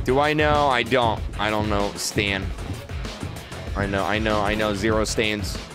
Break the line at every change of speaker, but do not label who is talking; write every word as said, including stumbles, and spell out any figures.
Do I know? I don't. I don't know. Stan. I know. I know. I know. Zero stands.